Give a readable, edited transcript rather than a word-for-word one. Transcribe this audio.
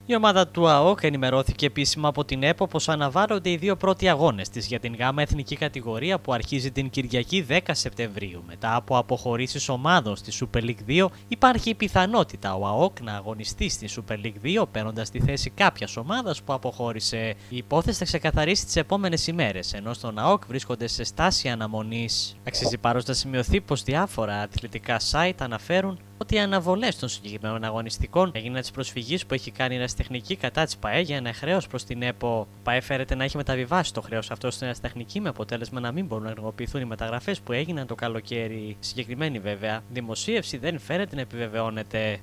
Η ομάδα του ΑΟΚ ενημερώθηκε επίσημα από την ΕΠΟ πως αναβάλλονται οι δύο πρώτοι αγώνες της για την ΓΑΜΑ εθνική κατηγορία που αρχίζει την Κυριακή 10 Σεπτεμβρίου. Μετά από αποχωρήσεις ομάδων στη Super League 2, υπάρχει η πιθανότητα ο ΑΟΚ να αγωνιστεί στη Super League 2 παίρνοντας τη θέση κάποιας ομάδας που αποχώρησε. Η υπόθεση θα ξεκαθαρίσει τις επόμενες ημέρες, ενώ στον ΑΟΚ βρίσκονται σε στάση αναμονής. Αξίζει πάρος να σημειωθεί πως διάφορα αθλητικά site αναφέρουν ότι οι αναβολές των συγκεκριμένων αγωνιστικών έγιναν της προσφυγής που έχει κάνει η ερασιτεχνική κατά της ΠΑΕ για ένα χρέος προς την ΕΠΟ. Η ΠΑΕ φέρεται να έχει μεταβιβάσει το χρέος αυτό στην ερασιτεχνική με αποτέλεσμα να μην μπορούν να ενεργοποιηθούν οι μεταγραφές που έγιναν το καλοκαίρι. Συγκεκριμένη βέβαια δημοσίευση δεν φέρεται να επιβεβαιώνεται.